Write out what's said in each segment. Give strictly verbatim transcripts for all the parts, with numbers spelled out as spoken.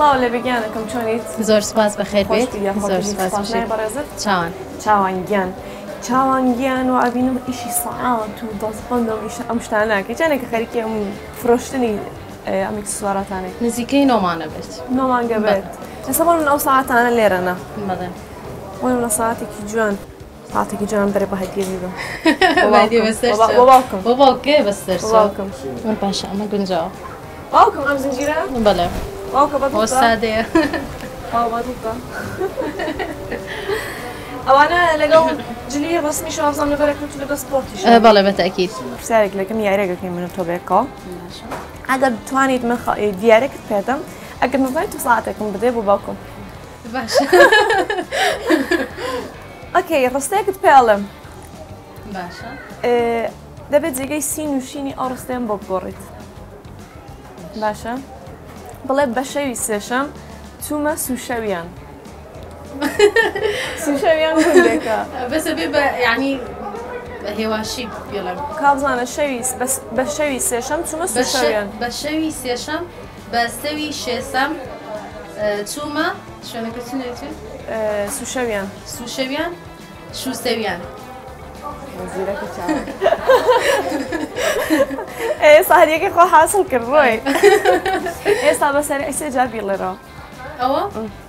سڵاو لە بگیانەکەم چۆنیت؟ زۆر سپاس بەخێر بێت زۆر سپاس بەڕێزت چاوان چاوانگیان چاوانگیان و ئەبینم ئیشی سەعات و دەستبەندەم ئەم شتانە ناکەی جانێکە خەریکی ئەم فرۆشتنی ئەم ئەکسسواراتانەی نزیکەی نۆمانە بێت نۆمانگە بێت ئێستا بۆ من ئەو ساعاتانە لێرەنە بەڵێ بۆی منە ساعاتێکی جوان ساعتێکی جوان بەرێ بە هەدیە بیبە بۆ باوکم بۆ باوکێ بەسەر باوکم من باشە ئەمە گونجاوە باوکم ئەم زنجیرە بەڵێ باوکە بە بۆ سادەیە ئەوانە لەگەڵ جلیە بەسمی شازام لەبەرەکەوت لەگە سپۆرتیش بەڵێ بەتەکید پرسیارێک لەکەم یاریەکەکەی من تۆ بێکەوە ئەگەر بتوانیت من دیارێکت پێدەم ئەگەر نزانیت تو ساعتێکم بدێ بۆ باوکم باشە ئۆکەی ڕستەیەکت پێڵم باشە دەبێت جێگەی سین و شینی ئەو ڕستەیەم بۆ بگۆڕیت باشە بڵێ بە شەوی سێشەم چوومە سوشەویان سوشەویان گوندێکە بەسە بێ بە یعنی هێواشی بێڵم کابزانە شەوی بە شەوی سێشەم چوومە سوشەویان بە شەوی سێشەم بە سەوی شێسەم چوومە شوێنەکە چ نێتێت سوشەویان سوشەویان شوسەویان زیرەکە چاوە ئێستا هەریەکەی خۆ حاصل کرد ڕۆی ئێستا بەسەری ئەسێ جار بیڵێرەوە ئەوە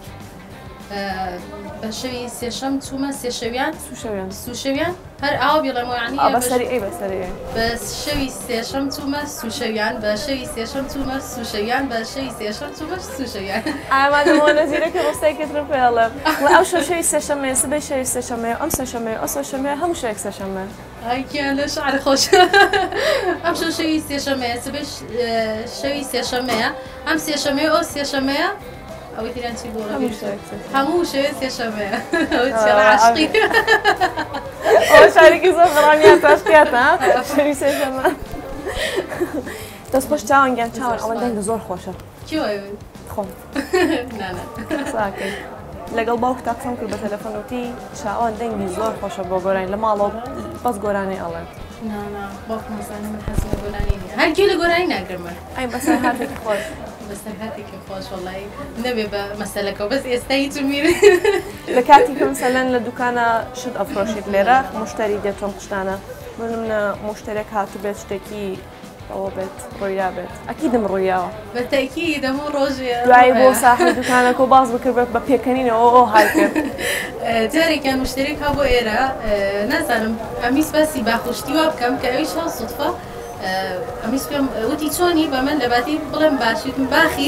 بە شەوی سێشەم چوومە سێشەویان سوشەویان سوشەویان هەر ئاوا بیڵێمەوە یعنی بەسەری ئەی بەسەری بە شەوی سێشەم چوومە سوشەویان بە شەوی سێشەم چوومە سوشەویان بە شەوی سێشەم چوومە سوشەویان ئامادەمەوە نەزیرەکە ڕستەیەکتر پێڵێم ئەو شەو شەوی سێشەمەیە سبەی شەوی سێشەمەیە ئەم سێشەمەیە ئەو سێشەمەیە هەموو شەوێک سێشەمە هایکیان لە شعر خۆش ئەم شەو شەوی سێشەمەیە سبەی شەوی سێشەمەیە ئەم سێشەمەیە ئەو سێشەمەیە ئەوەی تیران چی بۆ هەموو شەوێ سێشەمەیە عاشقی ئەوە شارێکی زۆر بەڵامیان تاشکاتە شەوی سێشەمە دەست خۆش چاوانگیان چاوان ئەوە دەنگ زۆر خۆشە خۆم ساکەی لەگەڵ باوکتا قسەم کرد بە تەلەفۆنوتی چاوان دەنگی زۆر خۆشە بۆ گۆرانی لە ماڵەوە بەس گۆرانی ئەڵێن هەرکی لە گۆرانی ناگرمە ئەی بەسەر هاتێکی خۆش بەسەر هاتێکی خۆش وەڵی نەبێ بە مەسەلەکە بەس ئێستایی تو میرە لە کاتی کە مەسەلەن لە دوکانە شت ئەفرۆشیت لێرە مشتری دێت چۆن قشتانە منە مشتێک هاتو بێت شتێکی ئەوە بێت ڕۆیا بێت ئەکیدم ڕۆیاوە بەتەکی دەمە ڕۆژێ دوایی بۆ ساحی دوکانەکە و باز بکرد بە پێکەنینەوە ئەو های کرد جارێکیان مشتێک ها بۆ ئێرە نازانم ئەمیس بەسی باخشتی وا بکەم کە ئەویش هەڵ سوتفە ئەمیس پێم وتی چۆنی بە من لەباتی بڵێم باشیتم باخی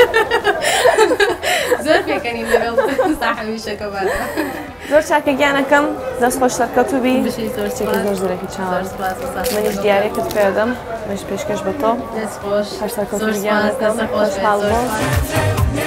زۆر پێکەنین لەگەڵ ساحەویشەکەمانە زۆر چاکە گیانەکەم دەست خۆش سەرکەوتوبی زۆر زۆرێکی چاوە منیش دیارێکت پێدەم منیش پێشکەش بە تۆ دەست خۆش هەر سەرکەوتوبی گیانەکەم خۆشحاڵ بۆ